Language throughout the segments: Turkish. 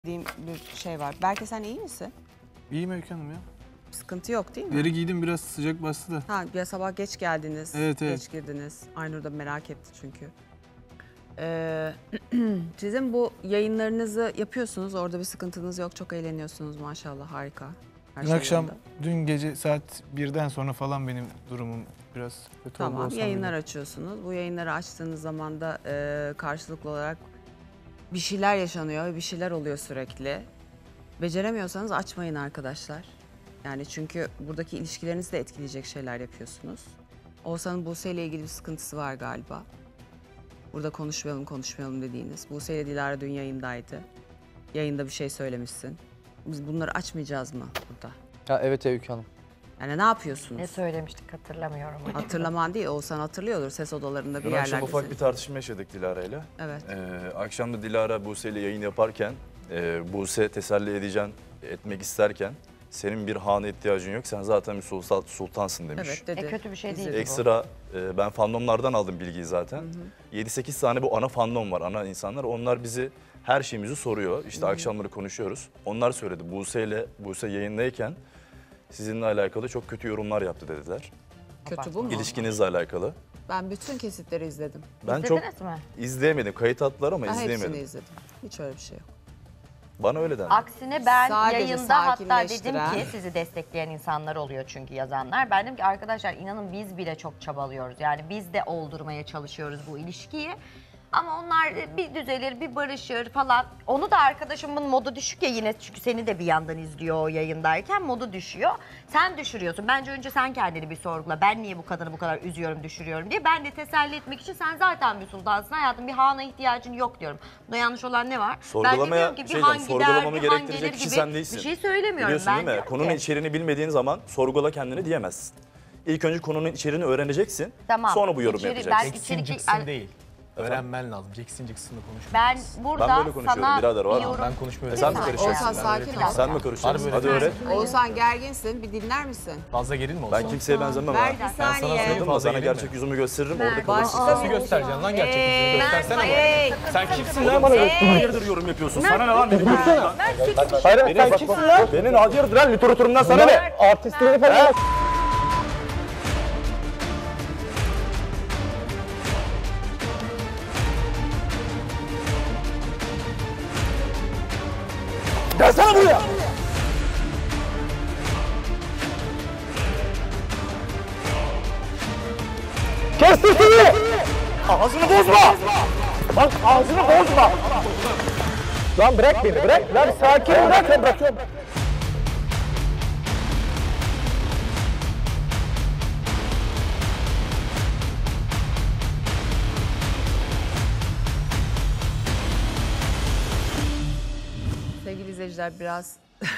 Diyeyim bir şey var. Belki sen iyi misin? İyiyim Öykü Hanım ya. Sıkıntı yok değil mi? Deri giydim, biraz sıcak bastı da. Ha, ya sabah geç geldiniz. Evet. Geç girdiniz. Aynur da merak etti çünkü. Sizin bu yayınlarınızı yapıyorsunuz. Orada bir sıkıntınız yok. Çok eğleniyorsunuz maşallah. Harika. Her Dün şey akşam, yolunda. dün gece saat 1'den sonra falan benim durumum biraz kötü oldu. Tamam, olsam yayınlar bile. açıyorsunuz. Bu yayınları açtığınız zaman da karşılıklı olarak bir şeyler yaşanıyor ve bir şeyler oluyor sürekli. Beceremiyorsanız açmayın arkadaşlar. Yani çünkü buradaki ilişkilerinizi de etkileyecek şeyler yapıyorsunuz. Oğuzhan'ın Buse ile ilgili bir sıkıntısı var galiba. Burada konuşmayalım dediğiniz. Buse ile Dilara dün yayındaydı. Yayında bir şey söylemişsin. Biz bunları açmayacağız mı burada? Ha, evet Öykü Hanım. Yani ne yapıyorsunuz? Ne söylemiştik hatırlamıyorum. Hatırlaman değil, Oğuzhan hatırlıyordur ses odalarında bir Dün akşam yerlerde. ufak bir tartışma yaşadık Dilara'yla. Evet. Akşam da Dilara Buse ile yayın yaparken, Buse teselli etmek isterken senin bir hane ihtiyacın yok, sen zaten bir sultansın demiş. Evet dedi. Kötü bir şey değil bu. Ekstra ben fandomlardan aldım bilgiyi zaten. 7-8 tane bu ana fandom var, ana insanlar. Onlar bizi her şeyimizi soruyor. İşte akşamları konuşuyoruz. Onlar söyledi. Buse yayındayken sizinle alakalı çok kötü yorumlar yaptı dediler. Kötü bu mu? İlişkinizle alakalı. Ben bütün kesitleri izledim. Ben çok İzlediniz mi? izleyemedim. Kayıt attılar ama Ben izleyemedim. hepsini izledim. Hiç öyle bir şey yok. Bana öyle dendi. Aksine ben Sadece yayında hatta dedim sakinleştiren- ki sizi destekleyen insanlar oluyor çünkü yazanlar. Ben dedim ki arkadaşlar inanın biz bile çok çabalıyoruz. Yani biz de oldurmaya çalışıyoruz bu ilişkiyi. Ama onlar bir düzelir, bir barışır falan. Onu da arkadaşımın modu düşük ya yine çünkü seni de bir yandan izliyor o yayındayken modu düşüyor. Sen düşürüyorsun. Bence önce sen kendini bir sorgula. Ben niye bu kadını bu kadar üzüyorum, düşürüyorum diye. Ben de teselli etmek için sen zaten bir sultansın hayatım. Bir hana ihtiyacın yok diyorum. Bunda yanlış olan ne var? Ben de diyorum ki bir han gider, sorgulamamı bir han gerektirecek gelir kişi gibi sen değilsin. bir şey söylemiyorum. Biliyorsun Ben değil mi? diyorum Konunun ki- içeriğini bilmediğin zaman sorgula kendini diyemezsin. İlk önce konunun içeriğini öğreneceksin. Tamam. Sonra bu yorum İçeri- yapacaksın. ben Jackson içerik- Jackson değil. Öğrenmen lazım. Jackson Jackson'la konuşmak. Ben Ben burada böyle konuşuyorum, sana birader, var bir mı? yorum... Ben konuşmuyorum. Sen mi Lütfen. karışacaksın? Oğuzhan sakin ol. Sen mi karışacaksın? Harbi öyle Hadi öğret. Oğuzhan gerginsin, bir dinler misin? Fazla gerilme olsun. Ben kimseye benzemem ha. Ver bir Ben sana saniye. söyleyeyim. Anladın mı? Fazla Sana gerilme. gerçek yüzümü gösteririm, orada kalırsın. Nasıl göstereceksin lan gerçek yüzünü? Göstersene bana. Hey. Sen kimsin lan bana? Hayırdır yorum yapıyorsun? Sana ne lan benim yüzümden? Hayır sen kimsin lan? Benim hayırdır lan literatürümden sana ne? Artistliğini falan. Gelsene buraya! Kes sesini! Ağzını bozma! Bak ağzını bozma! Lan bırak beni bırak! Lan sakin bırak sen bırakıyorum. Sevgili izleyiciler biraz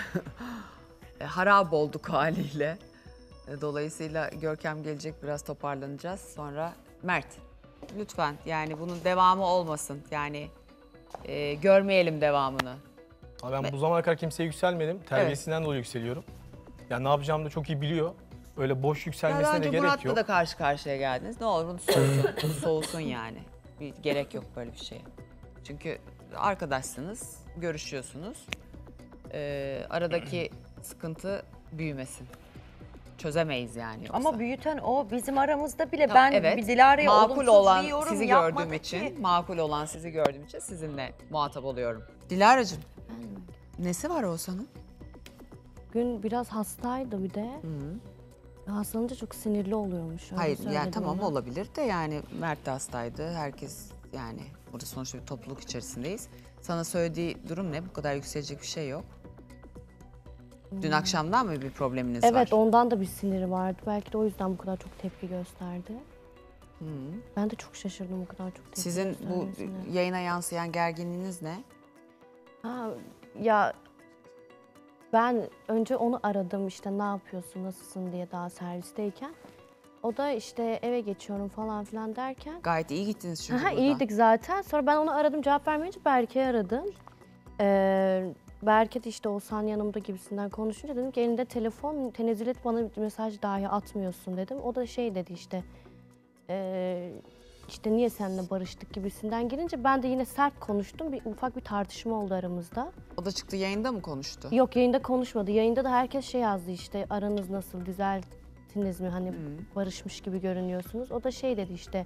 harap olduk haliyle. Dolayısıyla Görkem gelecek, biraz toparlanacağız. Sonra Mert, lütfen yani bunun devamı olmasın. Yani görmeyelim devamını. Ben bu zamana kadar kimseye yükselmedim. Terbiyesinden dolayı yükseliyorum. Yani ne yapacağımı da çok iyi biliyor. Öyle boş Ya yükselmesine daha de önce gerek Murat'la yok. da karşı karşıya geldiniz. Ne olur bunu soğusun, soğusun yani. Bir gerek yok böyle bir şeye. Çünkü arkadaşsınız, görüşüyorsunuz. Aradaki sıkıntı büyümesin. Çözemeyiz yani yoksa. Ama büyüten o bizim aramızda bile Tamam, ben bir Dilara'ya makul olumsuz olan bir yorum sizi yapmadım gördüğüm için, ki. makul olan sizi gördüğüm için sizinle muhatap oluyorum. Dilara'cığım, nesi var Oğuzhan'ın? Gün biraz hastaydı bir de. Hastalanınca çok sinirli oluyormuş. Öyle Hayır yani söyledi tamam bana. olabilir de yani Mert de hastaydı. Herkes yani burada sonuçta bir topluluk içerisindeyiz. Sana söylediği durum ne? Bu kadar yükselecek bir şey yok. Dün akşamdan mı bir probleminiz var? Evet ondan da bir siniri vardı. Belki de o yüzden bu kadar çok tepki gösterdi. Ben de çok şaşırdım bu kadar çok tepki Sizin bu göstermesine. yayına yansıyan gerginliğiniz ne? Ha, ya ben önce onu aradım işte ne yapıyorsun, nasılsın diye daha servisteyken. O da işte eve geçiyorum falan filan derken. Gayet iyi gittiniz çünkü Aha, burada. iyiydik zaten. Sonra ben onu aradım, cevap vermeyince Berke'yi aradım. Berke de işte Oğuzhan yanımda gibisinden konuşunca dedim ki elinde telefon, tenezzül et bana mesaj dahi atmıyorsun dedim. O da şey dedi işte işte niye seninle barıştık gibisinden girince ben de yine sert konuştum. Ufak bir tartışma oldu aramızda. O da çıktı yayında mı konuştu? Yok, yayında konuşmadı. Yayında da herkes şey yazdı işte, aranız nasıl, düzelttiniz mi? Hani barışmış gibi görünüyorsunuz. O da şey dedi işte,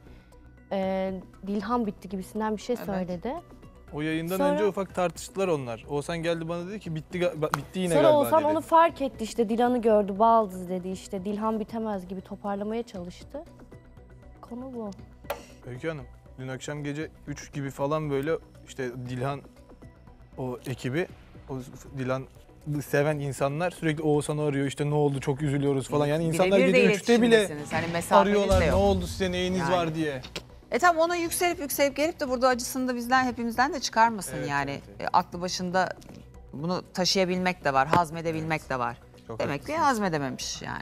Dilhan bitti gibisinden bir şey Evet. söyledi. O yayından Sonra- önce ufak tartıştılar onlar. Oğuzhan geldi bana dedi ki bitti yine Sonra galiba Oğuzhan dedi. onu fark etti, işte Dilan'ı gördü, baldız dedi, işte Dilhan bitemez gibi toparlamaya çalıştı. Konu bu. Öykü Hanım, dün akşam gece 3 gibi falan böyle işte Dilhan o ekibi, o Dilan seven insanlar sürekli Oğuzhan'ı arıyor, işte ne oldu çok üzülüyoruz falan. Yani insanlar Birebir de gece 3'te bile iletişimdesiniz. Hani mesafeniz de arıyorlar ne yok. oldu size neyiniz Yani. var diye. Tamam, ona yükselip gelip de burada acısını da bizden hepimizden de çıkarmasın Evet, yani. evet, Aklı başında bunu taşıyabilmek de var, hazmedebilmek de var. Çok Demek ki haklısınız. hazmedememiş yani.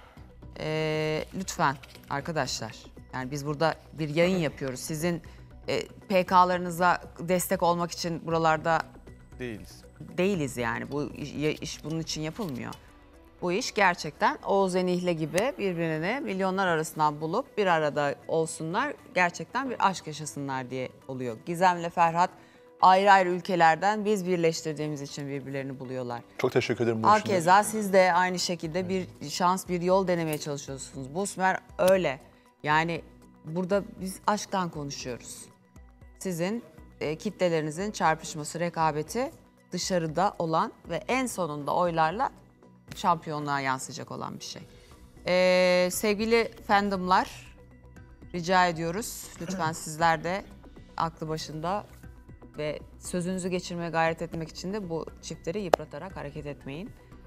Lütfen arkadaşlar, yani biz burada bir yayın yapıyoruz. Sizin PK'larınıza destek olmak için buralarda Değiliz. değiliz yani. Bu iş bunun için yapılmıyor. Bu iş gerçekten Oğuz Enihli gibi birbirini milyonlar arasından bulup bir arada olsunlar, gerçekten bir aşk yaşasınlar diye oluyor. Gizem'le Ferhat ayrı ayrı ülkelerden biz birleştirdiğimiz için birbirlerini buluyorlar. Çok teşekkür ederim bu için de. Hakeza siz de aynı şekilde bir şans, bir yol denemeye çalışıyorsunuz. Busmer öyle. Yani burada biz aşktan konuşuyoruz. Sizin kitlelerinizin çarpışması, rekabeti dışarıda olan ve en sonunda oylarla şampiyonluğa yansıyacak olan bir şey. Sevgili fandomlar, rica ediyoruz. Lütfen sizler de aklı başında ve sözünüzü geçirmeye gayret etmek için de bu çiftleri yıpratarak hareket etmeyin.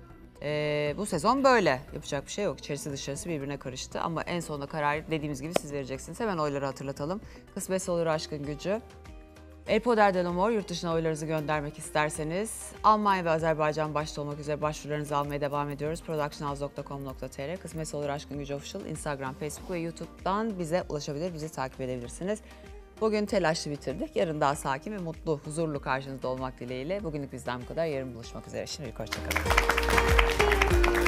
Bu sezon böyle. Yapacak bir şey yok. İçerisi dışarısı birbirine karıştı. Ama en sonunda kararı dediğimiz gibi siz vereceksiniz. Hemen oyları hatırlatalım. Kısmetse olur aşkın gücü. El Poder de l'Amour, yurt dışına oylarınızı göndermek isterseniz Almanya ve Azerbaycan başta olmak üzere başvurularınızı almaya devam ediyoruz. productionhouse.com.tr, Kısmetse Olur Aşkın Gücü Official, Instagram, Facebook ve YouTube'dan bize ulaşabilir, bizi takip edebilirsiniz. Bugün telaşlı bitirdik. Yarın daha sakin ve mutlu, huzurlu karşınızda olmak dileğiyle. Bugünlük bizden bu kadar. Yarın buluşmak üzere. Şimdilik hoşçakalın.